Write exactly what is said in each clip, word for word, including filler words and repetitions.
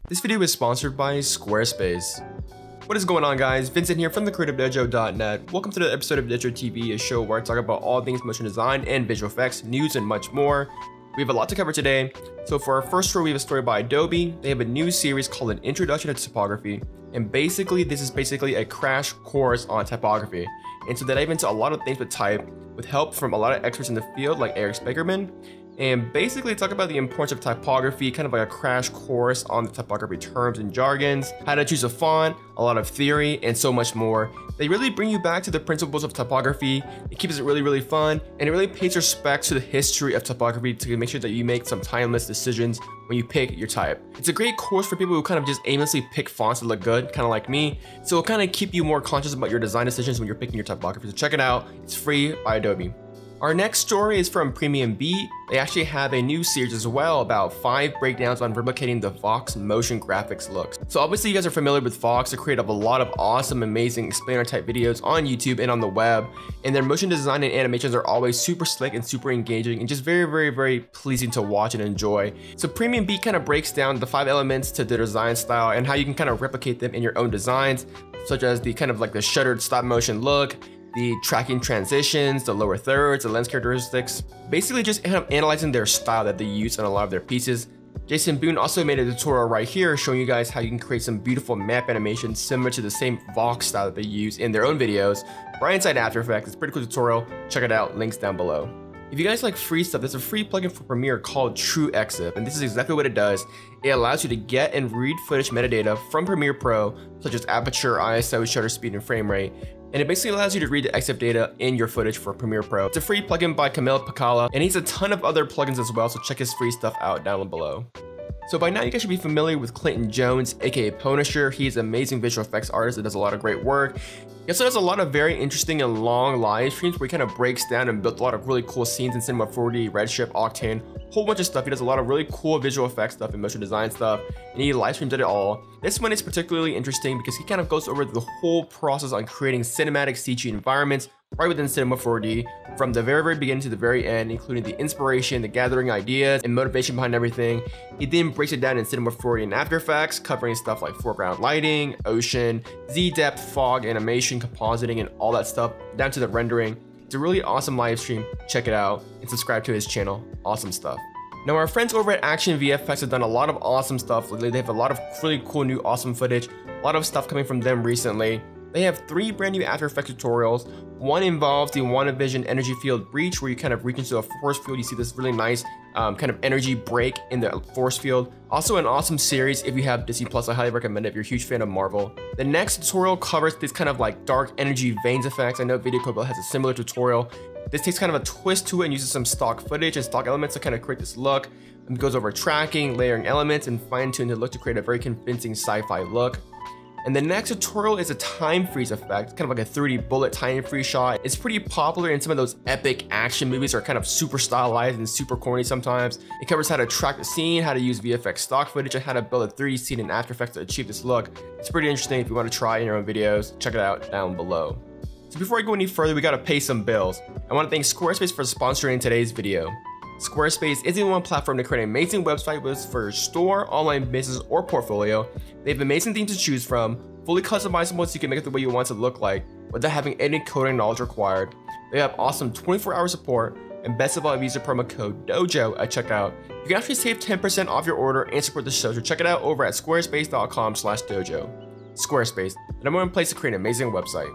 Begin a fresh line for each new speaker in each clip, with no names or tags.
This video is sponsored by Squarespace. What is going on, guys? Vincent here from the creative dojo dot net. Welcome to the episode of Dojo T V, a show where I talk about all things motion design and visual effects, news, and much more. We have a lot to cover today. So for our first story, we have a story by Adobe. They have a new series called An Introduction to Typography. And basically, this is basically a crash course on typography. And so they dive into a lot of things with type, with help from a lot of experts in the field like Eric Spiekerman. And basically talk about the importance of typography, kind of like a crash course on the typography terms and jargons, how to choose a font, a lot of theory, and so much more. They really bring you back to the principles of typography. It keeps it really, really fun, and it really pays respect to the history of typography to make sure that you make some timeless decisions when you pick your type. It's a great course for people who kind of just aimlessly pick fonts that look good, kind of like me. So it'll kind of keep you more conscious about your design decisions when you're picking your typography. So check it out. It's free by Adobe. Our next story is from Premium Beat. They actually have a new series as well about five breakdowns on replicating the Vox motion graphics looks. So obviously you guys are familiar with Vox. They're creator of a lot of awesome, amazing explainer type videos on YouTube and on the web. And their motion design and animations are always super slick and super engaging and just very, very, very pleasing to watch and enjoy. So Premium Beat kind of breaks down the five elements to the design style and how you can kind of replicate them in your own designs, such as the kind of like the shuttered stop motion look, the tracking transitions, the lower thirds, the lens characteristics, basically just kind of analyzing their style that they use on a lot of their pieces. Jason Boone also made a tutorial right here showing you guys how you can create some beautiful map animations similar to the same Vox style that they use in their own videos right inside After Effects. It's a pretty cool tutorial. Check it out, links down below. If you guys like free stuff, there's a free plugin for Premiere called TrueExif, and this is exactly what it does. It allows you to get and read footage metadata from Premiere Pro, such as aperture, I S O, shutter speed, and frame rate. And it basically allows you to read the EXIF data in your footage for Premiere Pro. It's a free plugin by Camille Pacala, and he has a ton of other plugins as well, so check his free stuff out down below. So by now you guys should be familiar with Clinton Jones, aka Punisher. He's an amazing visual effects artist that does a lot of great work. He also does a lot of very interesting and long live streams where he kind of breaks down and builds a lot of really cool scenes in Cinema four D, Redshift, Octane, whole bunch of stuff. He does a lot of really cool visual effects stuff and motion design stuff, and he live streams it all. This one is particularly interesting because he kind of goes over the whole process on creating cinematic C G environments right within Cinema four D, from the very, very beginning to the very end, including the inspiration, the gathering ideas, and motivation behind everything. He then breaks it down in Cinema four D and After Effects, covering stuff like foreground lighting, ocean, Z-depth, fog, animation, compositing, and all that stuff, down to the rendering. It's a really awesome live stream. Check it out and subscribe to his channel. Awesome stuff. Now, our friends over at Action V F X have done a lot of awesome stuff lately. They have a lot of really cool new awesome footage, a lot of stuff coming from them recently. They have three brand new After Effects tutorials. One involves the WandaVision energy field breach, where you kind of reach into a force field. You see this really nice um, kind of energy break in the force field. Also an awesome series if you have Disney Plus. I highly recommend it if you're a huge fan of Marvel. The next tutorial covers this kind of like dark energy veins effects. I know Video Code has a similar tutorial. This takes kind of a twist to it and uses some stock footage and stock elements to kind of create this look. And goes over tracking, layering elements, and fine-tune the look to create a very convincing sci-fi look. And the next tutorial is a time freeze effect, kind of like a three D bullet time freeze shot. It's pretty popular in some of those epic action movies that are kind of super stylized and super corny sometimes. It covers how to track the scene, how to use V F X stock footage, and how to build a three D scene in After Effects to achieve this look. It's pretty interesting if you want to try in your own videos. Check it out down below. So before I go any further, we gotta pay some bills. I want to thank Squarespace for sponsoring today's video. Squarespace is the one platform to create an amazing website for your store, online business, or portfolio. They have amazing themes to choose from, fully customizable so you can make it the way you want it to look like, without having any coding knowledge required. They have awesome twenty-four hour support, and best of all, use the promo code DOJO at checkout. You can actually save ten percent off your order and support the show, so check it out over at squarespace dot com slash dojo. Squarespace, the number one place to create an amazing website.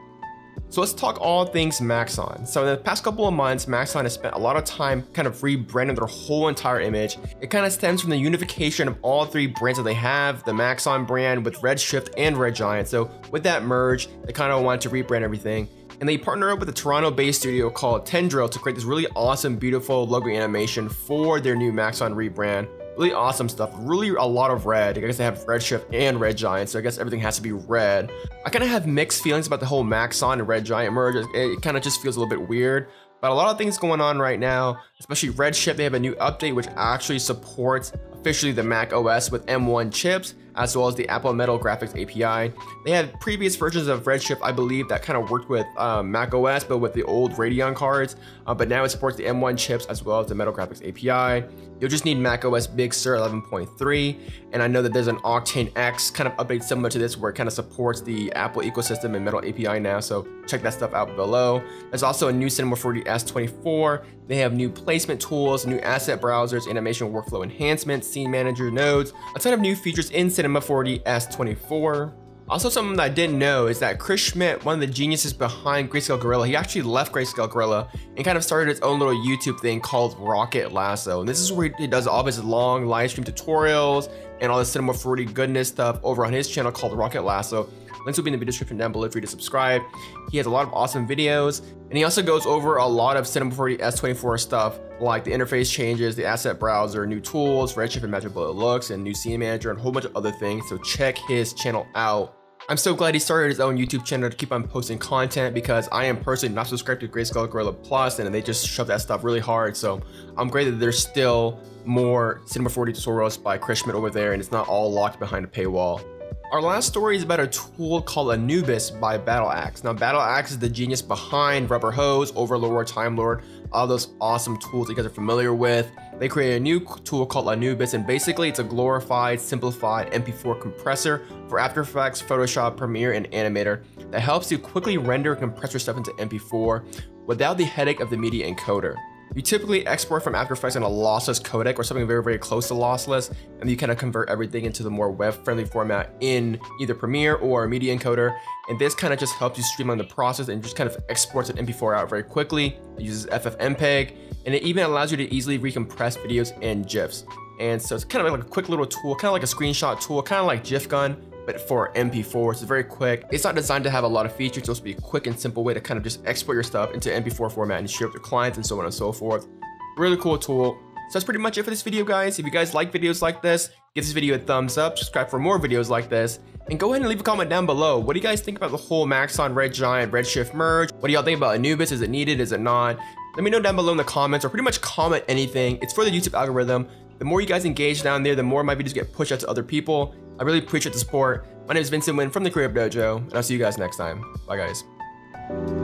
So let's talk all things Maxon. So in the past couple of months, Maxon has spent a lot of time kind of rebranding their whole entire image. It kind of stems from the unification of all three brands that they have, the Maxon brand with Redshift and Red Giant. So with that merge, they kind of wanted to rebrand everything. And they partnered up with a Toronto-based studio called Tendril to create this really awesome, beautiful logo animation for their new Maxon rebrand. Really awesome stuff, really a lot of red. I guess they have Redshift and Red Giant, so I guess everything has to be red. I kind of have mixed feelings about the whole Maxon and Red Giant merge. It, it kind of just feels a little bit weird, but a lot of things going on right now, especially Redshift. They have a new update which actually supports officially the Mac O S with M one chips. as well as the Apple Metal Graphics A P I. They had previous versions of Redshift, I believe, that kind of worked with um, Mac O S, but with the old Radeon cards. Uh, but now it supports the M one chips as well as the Metal Graphics A P I. You'll just need Mac O S Big Sur eleven point three, and I know that there's an Octane X kind of update similar to this where it kind of supports the Apple ecosystem and Metal A P I now, so check that stuff out below. There's also a new Cinema four D S twenty-four. They have new placement tools, new asset browsers, animation workflow enhancements, scene manager nodes, a ton of new features in Cinema four D S twenty-four. Also, something that I didn't know is that Chris Schmidt, one of the geniuses behind Grayscale Gorilla, he actually left Grayscale Gorilla and kind of started his own little YouTube thing called Rocket Lasso. And this is where he does all of his long live stream tutorials and all the Cinema four D goodness stuff over on his channel called Rocket Lasso. Links will be in the video description down below for you to subscribe. He has a lot of awesome videos, and he also goes over a lot of Cinema four D S twenty-four stuff, like the interface changes, the asset browser, new tools, Redshift and Magical Looks, and new scene manager, and a whole bunch of other things. So check his channel out. I'm so glad he started his own YouTube channel to keep on posting content, because I am personally not subscribed to Grayscale Gorilla Plus, and they just shove that stuff really hard. So I'm great that there's still more Cinema four D tutorials by Chris Schmidt over there, and it's not all locked behind a paywall. Our last story is about a tool called Anubis by BattleAxe. Now, BattleAxe is the genius behind Rubber Hose, Overlord, Time Lord, all those awesome tools you guys are familiar with. They created a new tool called Anubis, and basically it's a glorified, simplified M P four compressor for After Effects, Photoshop, Premiere, and Animator that helps you quickly render and compress your stuff into M P four without the headache of the media encoder. You typically export from After Effects in a lossless codec or something very, very close to lossless, and you kind of convert everything into the more web-friendly format in either Premiere or Media Encoder. And this kind of just helps you streamline the process and just kind of exports an M P four out very quickly. It uses F F M P E G, and it even allows you to easily recompress videos and GIFs. And so it's kind of like a quick little tool, kind of like a screenshot tool, kind of like GIFGun, but for M P four. It's very quick. It's not designed to have a lot of features. It's supposed to be a quick and simple way to kind of just export your stuff into M P four format and share with your clients and so on and so forth. Really cool tool. So that's pretty much it for this video, guys. If you guys like videos like this, give this video a thumbs up, subscribe for more videos like this, and go ahead and leave a comment down below. What do you guys think about the whole Maxon Red Giant Redshift merge? What do y'all think about Anubis? Is it needed? Is it not? Let me know down below in the comments, or pretty much comment anything. It's for the YouTube algorithm. The more you guys engage down there, the more my videos get pushed out to other people. I really appreciate the support. My name is Vincent Nguyen from the Creative Dojo, and I'll see you guys next time. Bye, guys.